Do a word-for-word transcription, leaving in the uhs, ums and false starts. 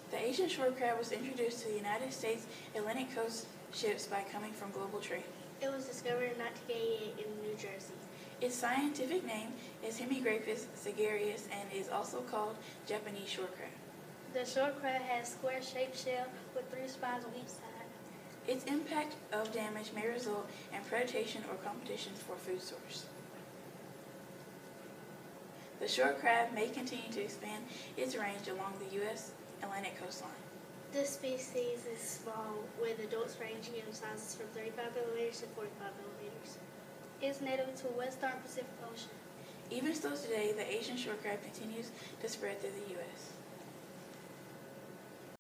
The Asian shore crab was introduced to the United States Atlantic coast ships by coming from global trade. It was discovered in nineteen eighty-eight in New Jersey. Its scientific name is Hemigraphis sagarius and is also called Japanese shore crab. The shore crab has a square-shaped shell with three spines on each side. Its impact of damage may result in predation or competition for food source. The shore crab may continue to expand its range along the U S Atlantic coastline. This species is small, with adults ranging in sizes from thirty-five millimeters to forty-five millimeters. It is native to western Pacific Ocean. Even still today, the Asian shore crab continues to spread through the U S